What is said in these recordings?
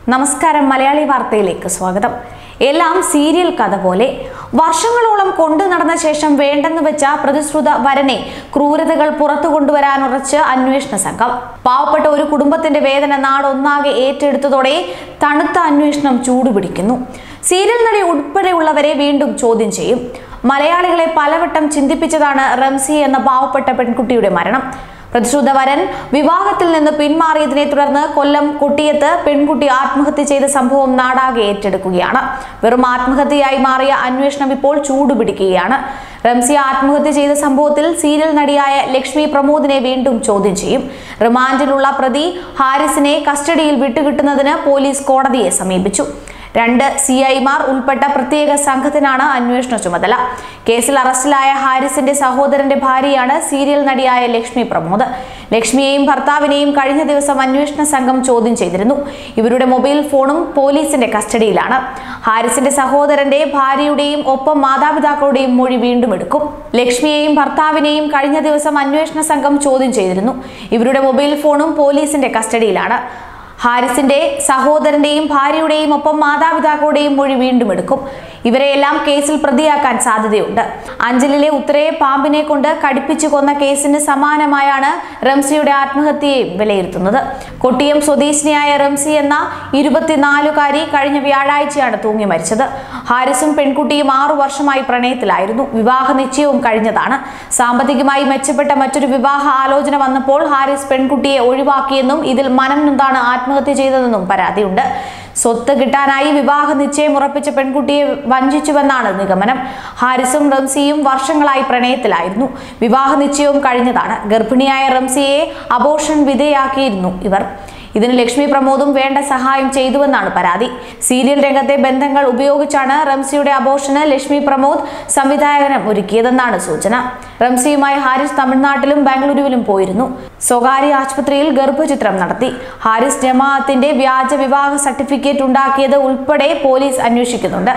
നമസ്കാരം മലയാളി വാർത്തയിലേക്ക് സ്വാഗതം. എല്ലാം സീരിയൽ കഥ പോലെ വർഷങ്ങളോളം കൊണ്ടു നടന്ന ശേഷം വേണ്ടെന്ന് വെച്ച പ്രതിശ്രുത വരനെ ക്രൂരതകൾ പുറത്തു കൊണ്ടുവരാനുറച്ച് അന്വേഷണ സംഘം. പാവപ്പെട്ട ഒരു കുടുംബത്തിന്റെ വേദന നാടൊന്നാകെ ഏറ്റെടുത്തതോടെ തണുത്ത അന്വേഷണം ചൂടുപിടിക്കുന്നു. സീരിയൽ നടി ഉൾപ്പെടെയുള്ളവരെ വീണ്ടും ചോദ്യം ചെയ്യും. മലയാളികളെ പലവട്ടം ചിന്തിപ്പിച്ചതാണ് റംസി എന്ന പാവപ്പെട്ട പെൺകുട്ടിയുടെ മരണം. പ്രതിശ്രുത വരൻ വിവാഹത്തിൽ നിന്ന് പിന്മാറിയതിനെ തുടർന്ന് കൊല്ലം കൊട്ടിയത്ത് പെൺകുട്ടി ആത്മഹത്യ ചെയ്ത സംഭവം നാടാകെ ഏറ്റെടുക്കുകയാണ്. വെറും ആത്മഹത്യയായി മാറിയ അന്വേഷണം ഇപ്പോൾ ചൂടുപിടിക്കുകയാണ്. റംസി ആത്മഹത്യ ചെയ്ത സംഭവത്തിൽ സീരിയൽ നടിയായ ലക്ഷ്മി പ്രമോദിനെ വീണ്ടും ചോദ്യം ചെയ്യും. റിമാൻഡിലുള്ള പ്രതി ഹാരിസിനെ കസ്റ്റഡിയിൽ വിട്ടുകിട്ടുന്നതിന് പോലീസ് കോടതിയെ സമീപിച്ചു. 2 CIമാർ ഉൾപ്പെട്ട പ്രത്യേക സംഘത്തിനാണ് അന്വേഷണ ചുമതല. കേസിൽ അറസ്റ്റിലായ ഹാരിസിന്റെ സഹോദരന്റെ ഭാര്യയാണ് സീരിയൽ നടിയായ ലക്ഷ്മി പ്രമോദ്. ലക്ഷ്മിയെയും ഭർത്താവിനെയും കഴിഞ്ഞ ദിവസം അന്വേഷണ സംഘം ചോദ്യം ചെയ്തിരുന്നു. ഇവരുടെ മൊബൈൽ ഫോണും പോലീസിന്റെ കസ്റ്റഡിയിലാണ്. ഹാരിസിന്റെ സഹോദരന്റെ ഭാര്യയുടെയും ഒപ്പം മാതാപിതാക്കളുടെയും മൊഴി വീണ്ടും എടുക്കും. ലക്ഷ്മിയെയും ഭർത്താവിനെയും കഴിഞ്ഞ ദിവസം അന്വേഷണ സംഘം ചോദ്യം ചെയ്തിരുന്നു. ഇവരുടെ മൊബൈൽ ഫോണും പോലീസിന്റെ കസ്റ്റഡിയിലാണ്. ഹാരിസിന്റെ സഹോദരന്റെയും ഭാര്യയുടെയും ഒപ്പം മാതാപിതാക്കളുടെയും മൊഴി വീണ്ടും എടുക്കും. ഇവരെയെല്ലാം കേസിൽ പ്രതിയാക്കാൻ സാധ്യതയുണ്ട്. അഞ്ചലിലെ ഉത്തരയെ പാമ്പിനെ കൊണ്ട് കടിപ്പിച്ചു കൊന്ന കേസിന് സമാനമായാണ് റംസിയുടെ ആത്മഹത്യയെയും വിലയിരുത്തുന്നത്. കൊട്ടിയം സ്വദേശിനിയായ റംസി എന്ന 24-കാരി കഴിഞ്ഞ വ്യാഴാഴ്ചയാണ് തൂങ്ങി മരിച്ചത്. ഹാരിസും പെൺകുട്ടിയും 6 വർഷമായി പ്രണയത്തിലായിരുന്നു. വിവാഹ നിശ്ചയവും കഴിഞ്ഞതാണ്. സാമ്പത്തികമായി മെച്ചപ്പെട്ട മറ്റൊരു വിവാഹ ആലോചന വന്നപ്പോൾ ഹാരിസ് പെൺകുട്ടിയെ ഒഴിവാക്കിയെന്നും ഇതിൽ മനം നൊന്താണ് ആത്മഹത്യ ചെയ്തതെന്നും പരാതിയുണ്ട്. സ്വത്ത് കിട്ടാനായി വിവാഹ നിശ്ചയം ഉറപ്പിച്ച പെൺകുട്ടിയെ വഞ്ചിച്ചുവെന്നാണ് നിഗമനം. ഹാരിസും റംസിയും വർഷങ്ങളായി പ്രണയത്തിലായിരുന്നു. വിവാഹ നിശ്ചയവും കഴിഞ്ഞതാണ്. ഗർഭിണിയായ റംസിയെ അബോർഷൻ വിധേയാക്കിയിരുന്നു ഇവർ. ഇതിന് ലക്ഷ്മി പ്രമോദും വേണ്ട സഹായം ചെയ്തുവെന്നാണ് പരാതി. സീരിയൽ രംഗത്തെ ബന്ധങ്ങൾ ഉപയോഗിച്ചാണ് റംസിയുടെ അബോർഷന് ലക്ഷ്മി പ്രമോദ് സംവിധായകനം ഒരുക്കിയതെന്നാണ് സൂചന. റംസിയുമായി ഹാരിസ് തമിഴ്നാട്ടിലും ബാംഗ്ലൂരുവിലും പോയിരുന്നു. സ്വകാര്യ ആശുപത്രിയിൽ ഗർഭചിത്രം നടത്തി. ഹാരിസ് ജമാഅത്തിന്റെ വ്യാജ വിവാഹ സർട്ടിഫിക്കറ്റ് ഉണ്ടാക്കിയത് ഉൾപ്പെടെ പോലീസ് അന്വേഷിക്കുന്നുണ്ട്.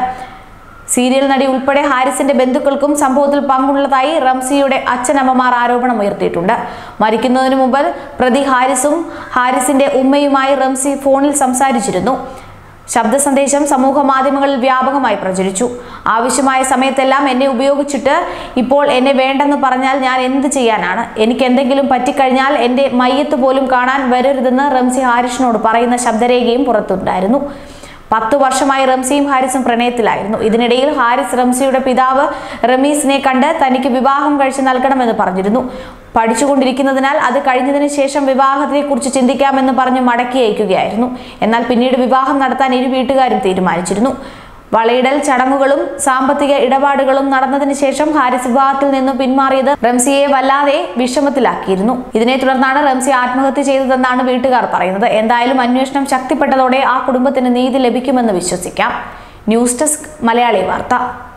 സീരിയൽ നടി ഉൾപ്പെടെ ഹാരിസിന്റെ ബന്ധുക്കൾക്കും സംഭവത്തിൽ പങ്കുള്ളതായി റംസിയുടെ അച്ഛനമ്മമാർ ആരോപണം ഉയർത്തിയിട്ടുണ്ട്. മരിക്കുന്നതിന് മുമ്പ് പ്രതി ഹാരിസും ഹാരിസിന്റെ ഉമ്മയുമായി റംസി ഫോണിൽ സംസാരിച്ചിരുന്നു. ശബ്ദ സന്ദേശം സമൂഹ മാധ്യമങ്ങളിൽ വ്യാപകമായി പ്രചരിച്ചു. ആവശ്യമായ സമയത്തെല്ലാം എന്നെ ഉപയോഗിച്ചിട്ട് ഇപ്പോൾ എന്നെ വേണ്ടെന്ന് പറഞ്ഞാൽ ഞാൻ എന്ത് ചെയ്യാനാണ്? എനിക്ക് എന്തെങ്കിലും പറ്റിക്കഴിഞ്ഞാൽ എന്റെ മയ്യത്ത് പോലും കാണാൻ വരരുതെന്ന് റംസി ഹാരിസിനോട് പറയുന്ന ശബ്ദരേഖയും പുറത്തുണ്ടായിരുന്നു. 10 വർഷമായി റംസിയും ഹാരിസും പ്രണയത്തിലായിരുന്നു. ഇതിനിടയിൽ ഹാരിസ് റംസിയുടെ പിതാവ് റമീസിനെ കണ്ട് തനിക്ക് വിവാഹം കഴിച്ച് നൽകണമെന്ന് പറഞ്ഞിരുന്നു. പഠിച്ചുകൊണ്ടിരിക്കുന്നതിനാൽ അത് കഴിഞ്ഞതിന് ശേഷം വിവാഹത്തെ കുറിച്ച് ചിന്തിക്കാമെന്ന് പറഞ്ഞ് മടക്കി അയക്കുകയായിരുന്നു. എന്നാൽ പിന്നീട് വിവാഹം നടത്താൻ ഇരു വീട്ടുകാരും തീരുമാനിച്ചിരുന്നു. വളയിടൽ ചടങ്ങുകളും സാമ്പത്തിക ഇടപാടുകളും നടന്നതിന് ശേഷം ഹാരിസ് വിവാഹത്തിൽ നിന്നും പിന്മാറിയത് റംസിയെ വല്ലാതെ വിഷമത്തിലാക്കിയിരുന്നു. ഇതിനെ തുടർന്നാണ് റംസി ആത്മഹത്യ ചെയ്തതെന്നാണ് വീട്ടുകാർ പറയുന്നത്. എന്തായാലും അന്വേഷണം ശക്തിപ്പെട്ടതോടെ ആ കുടുംബത്തിന് നീതി ലഭിക്കുമെന്ന് വിശ്വസിക്കാം. ന്യൂസ് ഡെസ്ക് മലയാളി വാർത്ത.